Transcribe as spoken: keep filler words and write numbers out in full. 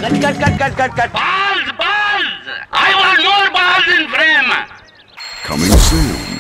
Cut, cut, cut, cut, cut, cut. Balls, balls! I want more balls in frame! Coming soon.